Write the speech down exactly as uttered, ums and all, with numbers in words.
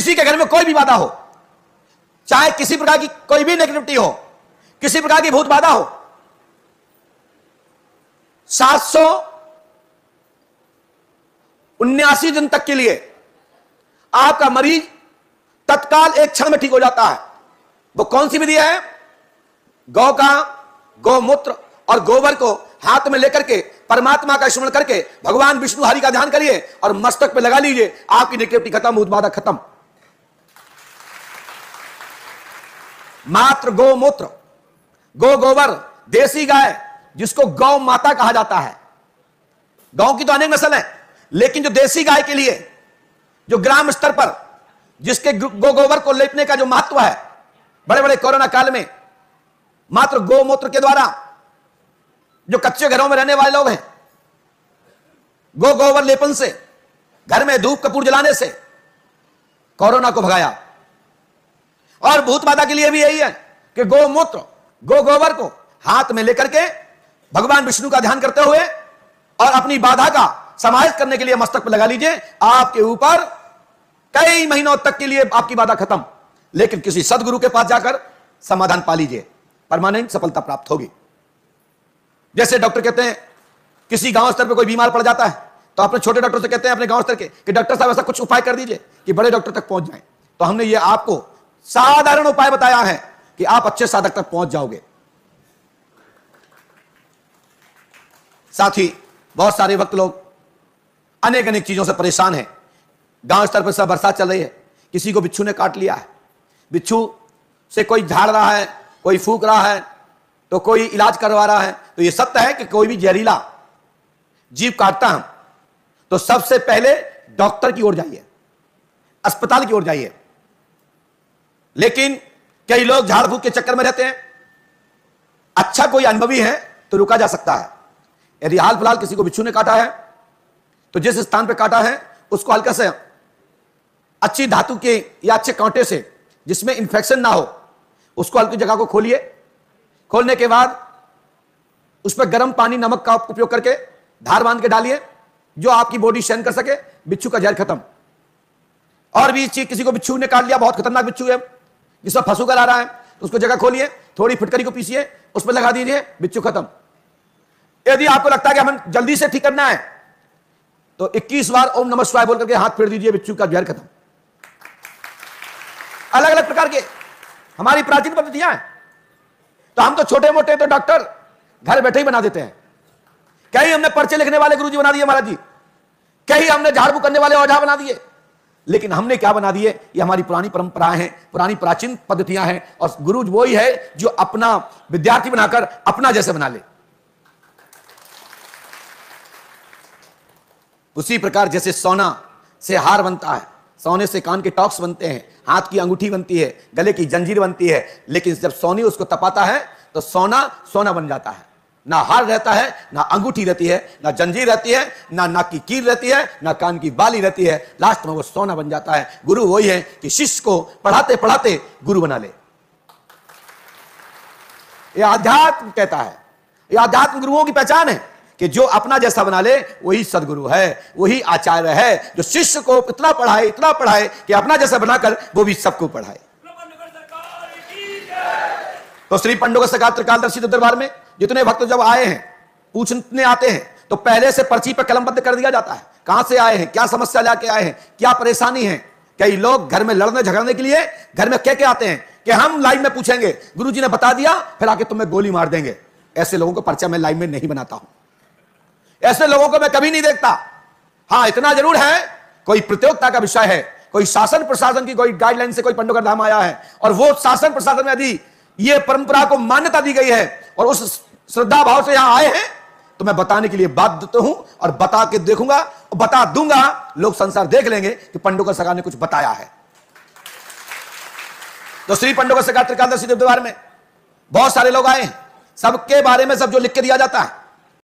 किसी के घर में कोई भी बाधा हो, चाहे किसी प्रकार की कोई भी नेगेटिविटी हो, किसी प्रकार की भूत बाधा हो, सात सौ उन्यासी दिन तक के लिए आपका मरीज तत्काल एक क्षण में ठीक हो जाता है। वो कौन सी विधि है? गौ का गौमूत्र और गोबर को हाथ में लेकर के परमात्मा का स्मरण करके भगवान विष्णु हरि का ध्यान करिए और मस्तक पे लगा लीजिए, आपकी नेगेटिविटी खत्म, भूत बाधा खत्म। मात्र गौमूत्र, गौ गोबर, देसी गाय जिसको गौ माता कहा जाता है। गौ की तो अनेक नस्ल है, लेकिन जो देसी गाय के लिए जो ग्राम स्तर पर जिसके गौ गोबर को लेपने का जो महत्व है, बड़े बड़े कोरोना काल में मात्र गौमूत्र के द्वारा जो कच्चे घरों में रहने वाले लोग हैं, गौ गोबर लेपन से, घर में धूप कपूर जलाने से कोरोना को भगाया। और भूत बाधा के लिए भी यही है कि गौमूत्र, गौ गोबर को हाथ में लेकर के भगवान विष्णु का ध्यान करते हुए और अपनी बाधा का समाहित करने के लिए मस्तक पर लगा लीजिए, आपके ऊपर कई महीनों तक के लिए आपकी बाधा खत्म। लेकिन किसी सदगुरु के पास जाकर समाधान पा लीजिए, परमानेंट सफलता प्राप्त होगी। जैसे डॉक्टर कहते हैं किसी गांव स्तर पर कोई बीमार पड़ जाता है तो अपने छोटे डॉक्टर से कहते हैं अपने गांव स्तर के कि डॉक्टर साहब ऐसा कुछ उपाय कर दीजिए कि बड़े डॉक्टर तक पहुंच जाएं। तो हमने ये आपको साधारण उपाय बताया है कि आप अच्छे साधक तक पहुंच जाओगे। साथ ही बहुत सारे वक्त लोग अनेक अनेक चीजों से परेशान हैं। गांव स्तर पर सब बरसात चल रही है, किसी को बिच्छू ने काट लिया है, बिच्छू से कोई झाड़ रहा है, कोई फूंक रहा है, तो कोई इलाज करवा रहा है। तो यह सत्य है कि कोई भी जहरीला जीव काटता है तो सबसे पहले डॉक्टर की ओर जाइए, अस्पताल की ओर जाइए। लेकिन कई लोग झाड़ फूंक के चक्कर में रहते हैं। अच्छा कोई अनुभवी है तो रुका जा सकता है। यदि हाल फिलहाल किसी को बिच्छू ने काटा है तो जिस स्थान पर काटा है उसको हल्का से अच्छी धातु के या अच्छे कांटे से जिसमें इंफेक्शन ना हो, उसको हल्की जगह को खोलिए। खोलने के बाद उस पर गर्म पानी नमक का उपयोग करके धार बांध के डालिए, जो आपकी बॉडी सहन कर सके। बिच्छू का जहर खत्म। और भी चीज, किसी को बिच्छू ने काट लिया, बहुत खतरनाक बिच्छू है जिसमें फंसूकर आ रहा है, तो उसको जगह खोलिए, थोड़ी फिटकरी को पीसिए, उस पर लगा दीजिए, बिच्छू खत्म। यदि आपको लगता है कि हमें जल्दी से ठीक करना है तो इक्कीस बार ओम नमः शिवाय बोल करके हाथ फेर दीजिए, बिच्छू का जहर खत्म। अलग अलग प्रकार के हमारी प्राचीन पद्धतियां हैं। तो हम तो छोटे मोटे तो डॉक्टर घर बैठे ही बना देते हैं। कहीं हमने पर्चे लिखने वाले गुरुजी बना दिए महाराज जी, कहीं हमने झाड़ फूंक करने वाले औजार बना दिए। लेकिन हमने क्या बना दिए? ये हमारी पुरानी परंपराएं हैं, पुरानी प्राचीन पद्धतियां हैं। और गुरु वो ही है जो अपना विद्यार्थी बनाकर अपना जैसे बना ले। उसी प्रकार जैसे सोना से हार बनता है, सोने से कान के टॉक्स बनते हैं, हाथ की अंगूठी बनती है, गले की जंजीर बनती है। लेकिन जब सोनी उसको तपाता है तो सोना सोना बन जाता है। ना हार रहता है, ना अंगूठी रहती है, ना जंजीर रहती है, ना नाक की कील रहती है, ना कान की बाली रहती है। लास्ट में वो सोना बन जाता है। गुरु वही है कि शिष्य को पढ़ाते पढ़ाते गुरु बना ले। यह आध्यात्म कहता है, यह आध्यात्म गुरुओं की पहचान है कि जो अपना जैसा बना ले वही सदगुरु है, वही आचार्य है, जो शिष्य को इतना पढ़ाए इतना पढ़ाए कि अपना जैसा बनाकर वो भी सबको पढ़ाए। तो श्री पंडोग सरकार त्रिकालदर्शी दरबार में जितने भक्त जब आए हैं, पूछने आते हैं, तो पहले से पर्ची पर कलमबद्ध कर दिया जाता है, कहां से आए हैं, क्या समस्या लेके आए हैं, क्या परेशानी है। कई लोग घर में लड़ने झगड़ने के लिए घर में कह के आते हैं कि हम लाइन में पूछेंगे, गुरुजी ने बता दिया, फिर आके तुम्हें गोली मार देंगे। ऐसे लोगों को पर्चा मैं लाइन में नहीं बनाता हूं, ऐसे लोगों को मैं कभी नहीं देखता। हां, इतना जरूर है, कोई प्रतियोगिता का विषय है, कोई शासन प्रशासन की कोई गाइडलाइन से कोई पंडोगर धाम आया है और वो शासन प्रशासन में यदि ये परंपरा को मान्यता दी गई है और उस श्रद्धा भाव से यहां आए हैं, तो मैं बताने के लिए बाध्य हूं और बता के देखूंगा और बता दूंगा। लोग संसार देख लेंगे कि पंडोगर सरकार ने कुछ बताया है। तो श्री पंडोगर सरकार त्रिकालदर्शी दरबार में बहुत सारे लोग आए हैं, सबके बारे में सब जो लिख के दिया जाता है